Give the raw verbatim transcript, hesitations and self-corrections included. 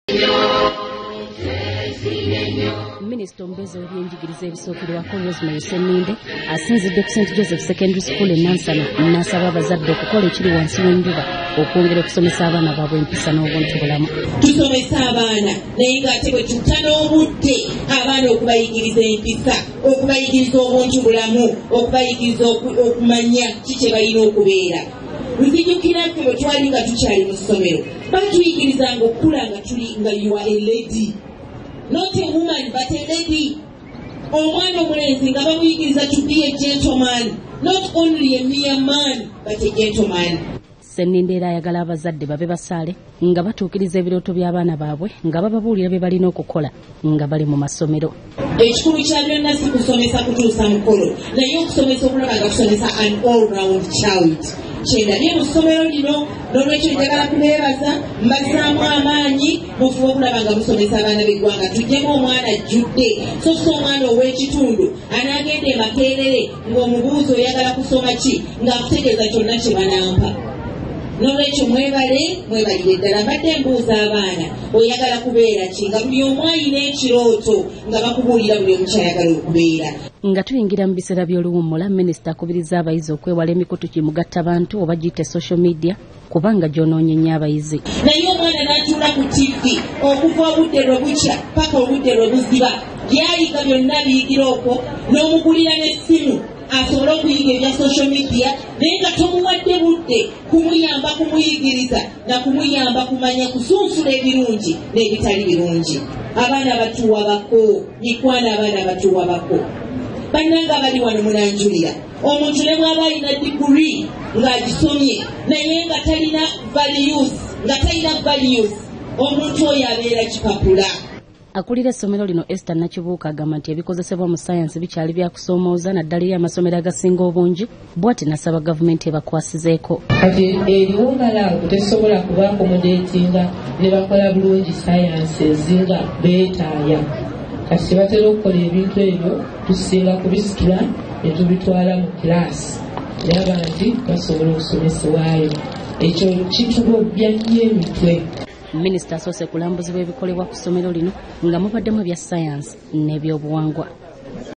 Minisita omubeezi w'ebyenjigiriza ebisookerwako Rosemary Senninde asinzidde ku Saint Joseph Secondary School e Nansana n'asaba abazadde okukola ekiri wansi w'enjuba okwongera okusomesa abaana baabwe empisa n'obuntubulamu. Tusomesa abaana naye ng'ate bwe tutta n'obudde abaana okubayigiriza empisa, okubayigiriza obuntubulamu, okubayigiriza okumanya ki kye balina okubeera. Nzijukira ffe bwe twali nga tukyali mu ssomero batuyigirizanga okukula nga tuli nga you are a lady. Not a woman, but a lady. Omwana omulenzi nga bamuyigiriza to be a gentleman. Not only a mere man, but a gentleman. Senninde era ayagala abazadde babe basaale nga batuukiriza ebirooto by'abaana baabwe nga bababuulira bye balina okukola nga bali mu masomero. Ekikulu kya byonna si kusomesa kutuusa mukolo naye okusomesa okulaba nga tusomesa an all round child. Kyendabye mu ssomero lino n'olwekyo njagala kubeebaza mbazaamu amaanyi mufuba okulaba nga musomesa abaana b'eggwanga. Tuggyemu omwana ajjudde so si omwana ow'ekitundu anaagenda e Makerere ng'omubuuzi oyagala kusoma ki ng'akutegeeza kyonna kye banampa. N'olwekyo mwebale mwebalire ddala mbadde mbuuza abaana oyagala kubeera ki nga buli omu alina ekirooto nga bakubuulira buli omu kyayagala okubeera. Nga tuyingira mu biseera by'oluwummula, minisita akubiriza abayizi okwewala emikutu kimugattabantu oba giyite social media kubanga gyonoonye nnyo abayizi. Naye omwana n'atuula ku tivi okuva obudde lwe bukya paka obudde lwe buziba byayiga byonna biyigira okwo n'omugulira n'essimu asobole okuyiga ebya social media naye nga tomuwadde budde kumuyamba kumuyigiriza na kumuyamba kumanya kusunsula ebirungi n'ebitali birungi. Abaana batuwa bako mikwana abaana batuwa bako bannanga bali wano munanjulira omuntu ne bw'aba alina diguri ng'agisomye naye nga talina values nga talina values omuntu oyo abeera kipapula. Akulira essomero lino Esther Nakibuuka agamba nti ebikozesebwa mu sayansi bikyali bya kusoomooza naddala eri amasomero agasinga obungi bw'ati nasaba gavumenti ebakwasizeeko. Kati eriwo ngalangu tesobola kubaakomodeetinga ne bakola bulungi sayansi ezinga beetaaya. Kati batera okukola ebintu ebyo tusinga kubisitula ne tubitwala mu kilaasi naye nti basobola okusomesebwayo. Ekyo kitugobya nnyo emitwe. Minisita asoose kulambuzibwa ebikolebwa ku ssomero lino nga mubaddemu ebya sayansi n'ebyobuwangwa.